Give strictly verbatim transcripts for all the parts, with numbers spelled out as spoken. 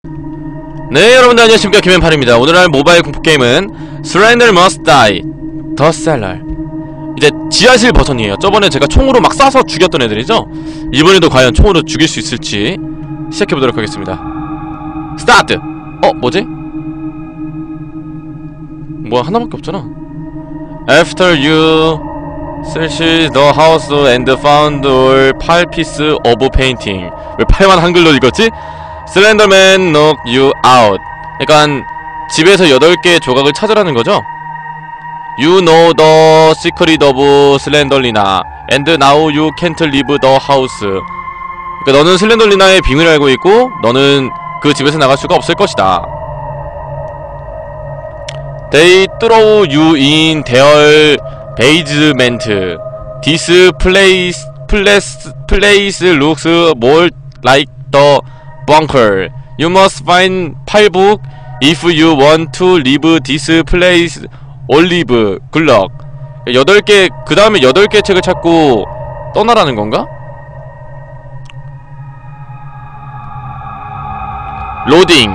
네, 여러분들 안녕하십니까, 김현팔입니다. 오늘 할 모바일 공포게임은 Slender Must Die The Cellar. 이제 지하실 버전이에요. 저번에 제가 총으로 막 쏴서 죽였던 애들이죠? 이번에도 과연 총으로 죽일 수 있을지 시작해보도록 하겠습니다. 스타트! 어? 뭐지? 뭐야, 하나밖에 없잖아. After you search the house and found all five pieces of painting. 왜 팔만 한글로 읽었지? 슬렌더맨 knock you out. 그러니까 집에서 여덟 개의 조각을 찾으라는 거죠? You know the secret of Slenderlina and now you can't leave the house. 그러니까 너는 슬렌더리나의 비밀을 알고 있고 너는 그 집에서 나갈 수가 없을 것이다. They throw you in their basement. This place, place, place looks more like the bunker. You must find five book if you want to leave this place alive. Good luck. 여덟 개, 그 다음에 여덟 개 책을 찾고 떠나라는 건가? 로딩.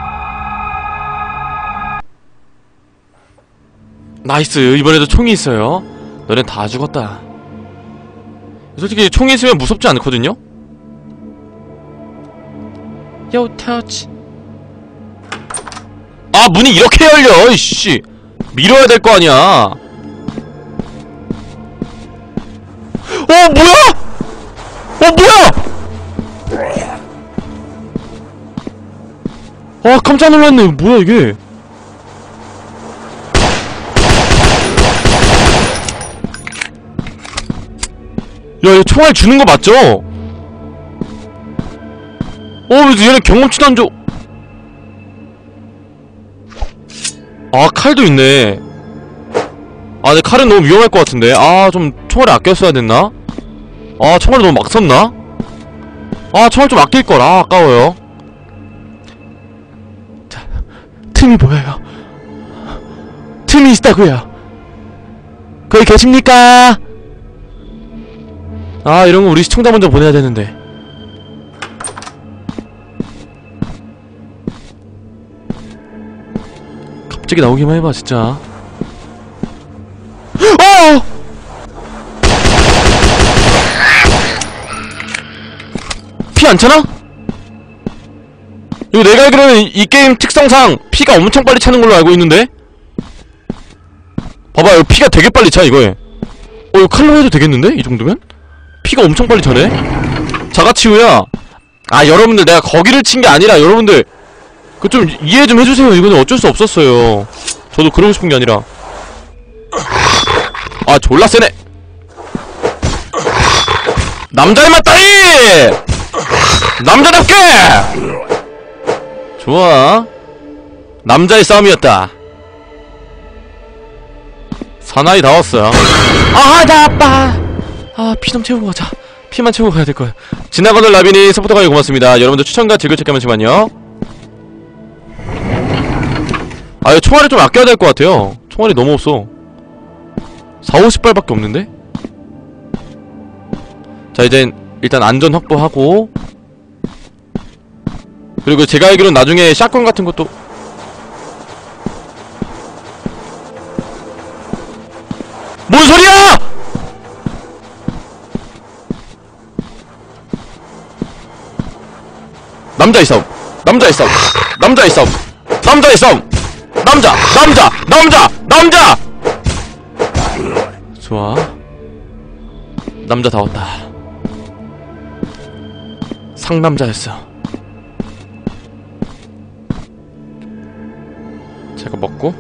나이스. 이번에도 총이 있어요. 너넨 다 죽었다. 솔직히 총이 있으면 무섭지 않거든요? 요 터치. 아, 문이 이렇게 열려. 이씨, 밀어야 될 거 아니야. 어, 뭐야? 어, 뭐야? 아, 깜짝 놀랐네. 뭐야 이게? 야, 얘 총알 주는 거 맞죠? 어, 얘는 경험치도 안 줘. 아, 칼도 있네. 아, 근데 칼은 너무 위험할 것 같은데. 아, 좀 총알을 아껴 써야 됐나? 아, 총알을 너무 막 썼나? 아, 총알 좀 아낄걸. 아, 아까워요. 자, 틈이 보여요. 틈이 있다고요. 거기 계십니까? 아, 이런거 우리 시청자 먼저 보내야 되는데. 갑자기 나오기만 해봐, 진짜. 어! 피 안 차나? 이거 내가 알기로는 이 게임 특성상 피가 엄청 빨리 차는 걸로 알고 있는데? 봐봐, 이거 피가 되게 빨리 차, 이거에. 어, 이거 칼로 해도 되겠는데? 이 정도면? 피가 엄청 빨리 차네? 자가치우야. 아, 여러분들, 내가 거기를 친 게 아니라, 여러분들 그 좀 이해 좀 해주세요. 이거는 어쩔 수 없었어요. 저도 그러고 싶은 게 아니라. 아, 졸라 세네. 남자의 맞다이! 남자답게! 좋아. 남자의 싸움이었다. 사나이 다 왔어. 아, 나 아빠. 아, 피 좀 채우고 가자. 피만 채우고 가야 될 거야. 지나가는 라빈이 서포터가게 고맙습니다. 여러분들 추천과 즐겨 찾기 한번씩만요. 아, 이거 총알을 좀 아껴야 될 것 같아요. 총알이 너무 없어. 사오십 발밖에 없는데? 자, 이젠 일단 안전 확보하고, 그리고 제가 알기로는 나중에 샷건 같은 것도. 뭔 소리야! 남자의 싸움, 남자의 싸움, 남자의 싸움, 남자의 싸움, 남자, 남자, 남자, 남자! 좋아. 남자 다 왔다. 상남자였어. 제가 먹고.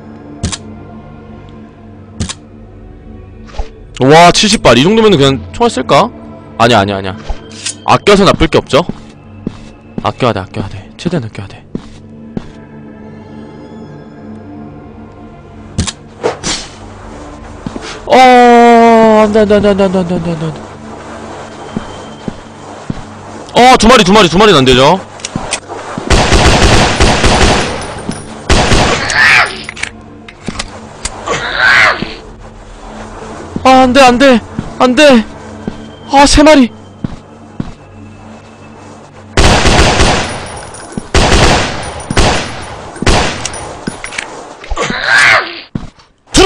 와, 칠십 발. 이 정도면 그냥 총알 쓸까? 아니야, 아니야, 아니야. 아껴서 나쁠 게 없죠? 아껴야 돼, 아껴야 돼. 최대한 아껴야 돼. 어, 안 돼, 안 돼, 안 돼, 안 돼, 안 돼, 안 돼, 안 돼, 안 돼. 어, 두 마리, 두 마리, 두 마리는 안 되죠? 아, 안 돼, 안 돼, 안 돼. 아, 세 마리.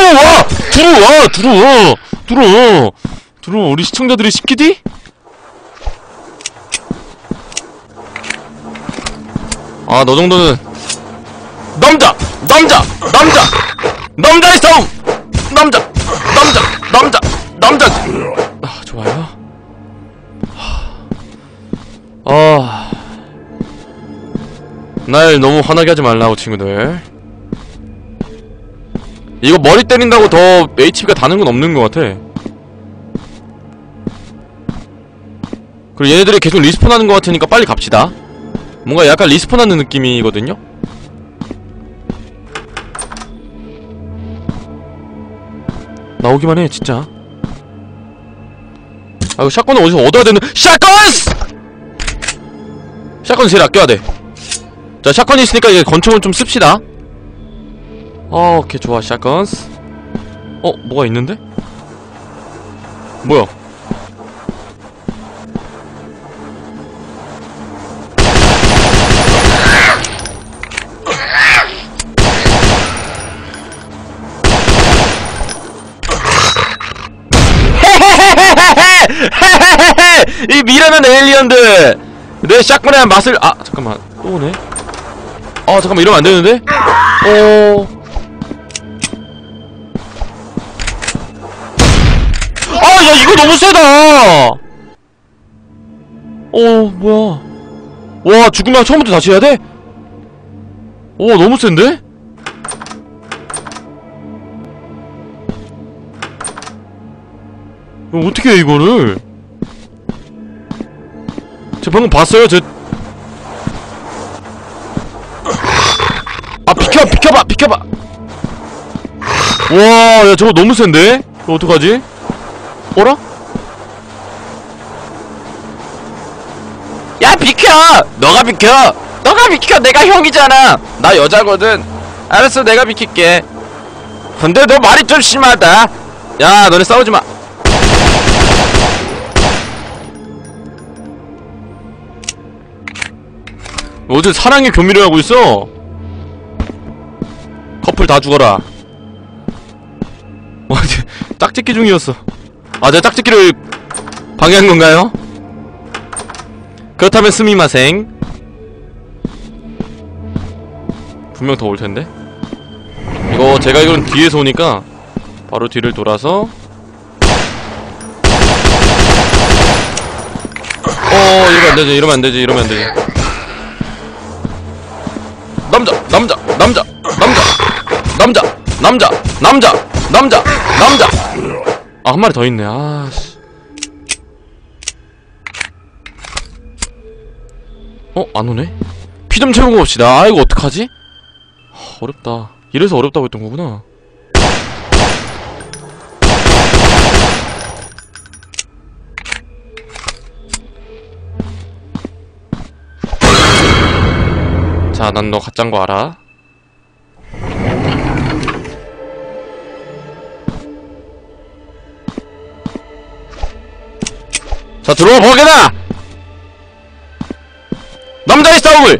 들어와! 들어와! 들어와! 들어와! 들어와! 우리 시청자들이 시키디? 아, 너 정도는 남자! 남자! 남자! 남자의 싸움! 남자! 남자! 남자! 남자! 아, 좋아요. 아, 날 너무 화나게 하지 말라고, 친구들. 이거 머리 때린다고 더 에이치피가 다는 건 없는 것 같아. 그리고 얘네들이 계속 리스폰하는 것 같으니까 빨리 갑시다. 뭔가 약간 리스폰하는 느낌이거든요? 나오기만 해, 진짜. 아, 이거 샷건을 어디서 얻어야 되는, 샷건스! 샷건 제일 아껴야 돼. 자, 샷건이 있으니까 이제 권총을 좀 씁시다. 어, 오케이, 좋아, 샷건스. 어, 뭐가 있는데? 뭐야? 이 미라는 에일리언들! 내 샷건의 맛을, 아, 잠깐만, 또 오네? 아, 잠깐만, 이러면 안 되는데? 어. 아, 야, 이거 너무 세다! 어, 뭐야. 와, 죽으면 처음부터 다시 해야 돼? 오, 너무 센데? 어떻게 해, 이거를? 저 방금 봤어요? 저... 아, 비켜! 비켜봐! 비켜봐! 와, 야, 저거 너무 센데? 이거 어떡하지? 어라? 야, 비켜! 너가 비켜! 너가 비켜! 내가 형이잖아! 나 여자거든! 알았어, 내가 비킬게. 근데 너 말이 좀 심하다! 야, 너네 싸우지마! 어제 사랑의 교미를 하고 있어? 커플 다 죽어라. 와, 짝짓기 중이었어. 아, 내가 짝짓기를 방해한 건가요? 그렇다면 스미마생. 분명 더 올 텐데. 이거 제가 이건 뒤에서 오니까 바로 뒤를 돌아서. 어, 이러면 안 되지, 이러면 안 되지, 이러면 안 되지. 남자, 남자, 남자, 남자, 남자, 남자, 남자, 남자, 남자. 아, 한 마리 더 있네. 아, 씨. 어, 안 오네. 피 좀 채우고 봅시다. 아, 이거 어떡하지? 하, 어렵다. 이래서 어렵다고 했던 거구나. 자, 난 너 가짠 거 알아. 자, 들어와 보게나! 남자의 싸움을!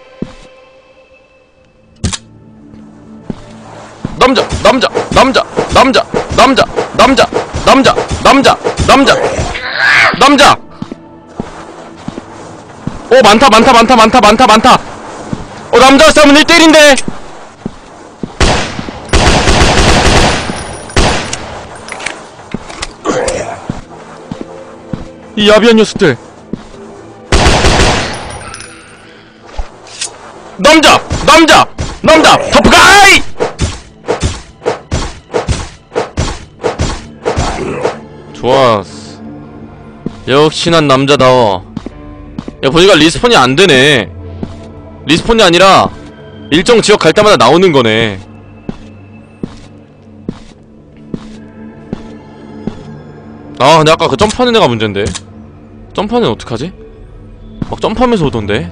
남자, 남자, 남자, 남자, 남자, 남자, 남자, 남자, 남자, 남자! 오, 많다, 많다, 많다, 많다, 많다, 많다! 어, 남자 싸움은 일 대 일인데! 이 야비한 녀석들! 남자! 남자! 남자! 터프가이! 좋았어. 역시 난 남자다워. 야, 보니까 리스폰이 안되네. 리스폰이 아니라 일정 지역 갈 때마다 나오는 거네. 아, 근데 아까 그 점프하는 애가 문제인데. 점프하는 애 어떡하지? 막 점프하면서 오던데.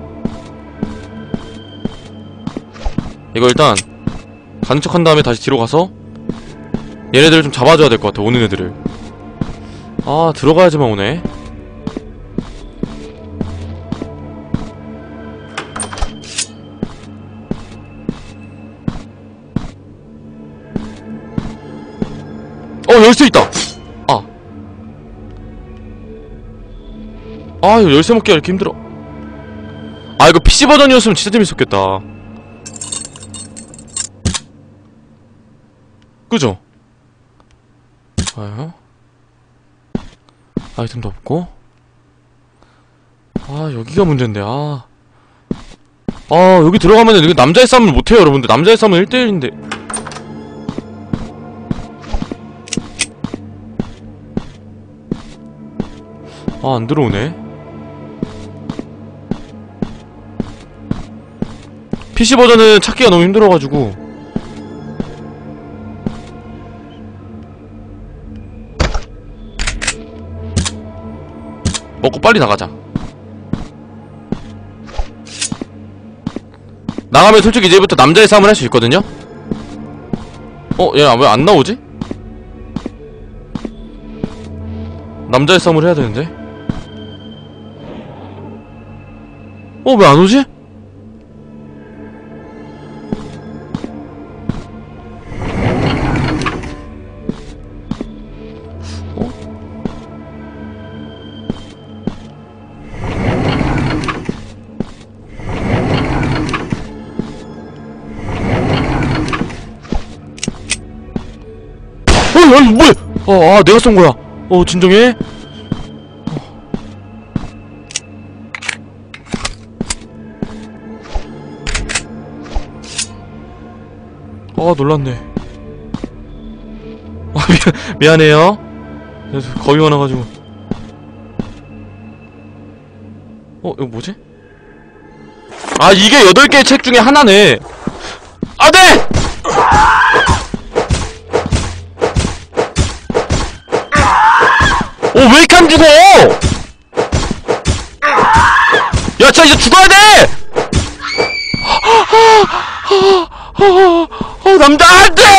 이거 일단 가는 척 한 다음에 다시 뒤로 가서 얘네들을 좀 잡아줘야 될 것 같아, 오는 애들을. 아, 들어가야지만 오네. 열쇠 있다. 아. 아, 이거 열쇠 먹기가 이렇게 힘들어. 아, 이거 피씨 버전이었으면 진짜 재밌었겠다. 그죠? 아유. 아이템도 없고. 아, 여기가 문제인데. 아. 아, 여기 들어가면은 이거 남자의 싸움을 못해요, 여러분들. 남자의 싸움은 일 대 일인데. 아, 안 들어오네. 피씨 버전은 찾기가 너무 힘들어가지고. 먹고 빨리 나가자. 나가면 솔직히 이제부터 남자의 싸움을 할 수 있거든요? 어? 얘 왜 안 나오지? 남자의 싸움을 해야 되는데? 어? 왜 안 오지? 어? 어, 아니, 뭐야! 어, 아, 내가 쏜 거야. 어, 진정해. 어, 아, 놀랐네. 아, 미안, 미안해요. 겁이 많아가지고. 어, 이거 뭐지? 아, 이게 여덟 개의 책 중에 하나네. 아, 네! 어, 왜 이렇게 안 죽어? 야, 자, 이제 죽어야 돼! 어, 남자, 안 돼!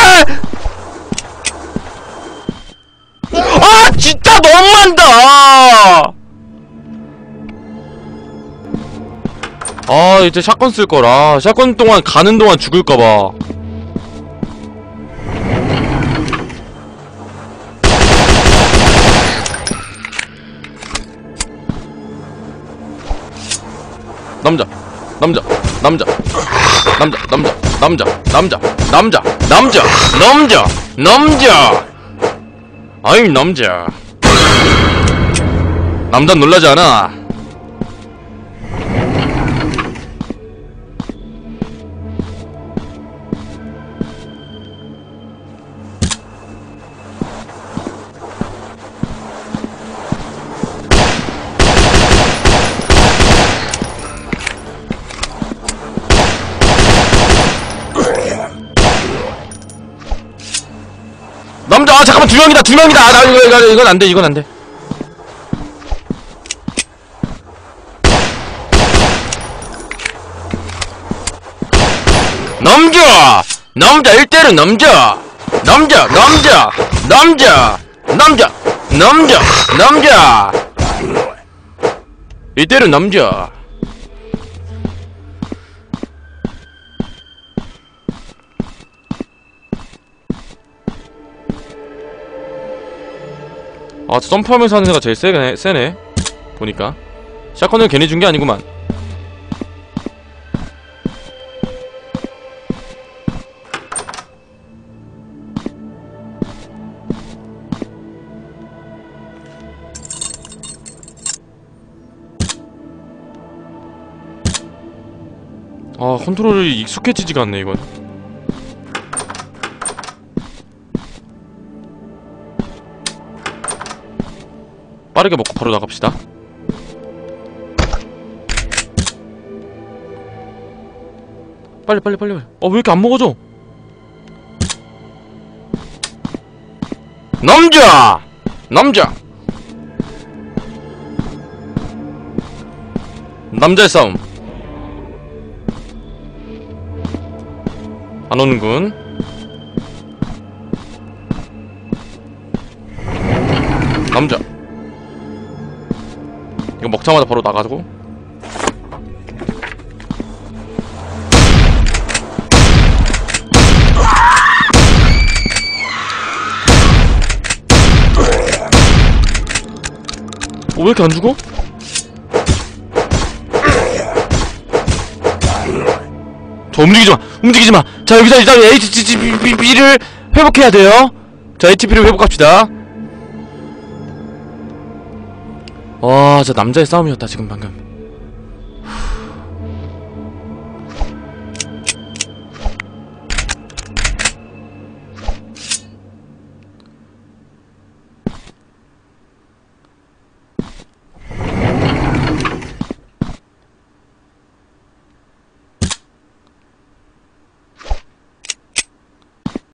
아, 진짜 너무한다! 아, 이제 샷건 쓸 거라. 샷건 동안, 가는 동안 죽을까봐. 남자, 남자, 남자, 남자, 남자, 남자, 남자, 남자, 남자, 남자, 남자. 아이, 남자. 남자 놀라지 않아. 남자, 아, 잠깐만, 두 명이다, 두 명이다. 아, 나 이거, 이거, 이건 안 돼, 이건 안 돼. 남자! 남자, 일대일은 남자! 남자, 남자! 남자! 남자! 남자! 남자! 일대일은 남자! 아, 저 점프하면서 하는 애가 제일 세네, 세네. 보니까. 샷건을 괜히 준 게 아니구만. 아, 컨트롤이 익숙해지지가 않네, 이건. 빠르게 먹고 바로 나갑시다. 빨리 빨리 빨리 빨리. 어, 왜 이렇게 안 먹어져? 남자! 남자! 남자의 싸움. 안 오는군. 남자. 이거 먹자마자 바로 나가지고. 왜 이렇게 안 죽어? 저 움직이지마! 움직이지마! 자 여기서 일단 에이치피를 회복해야 돼요. 자 에이치피를 회복합시다. 와 진짜 남자의 싸움이었다 지금 방금.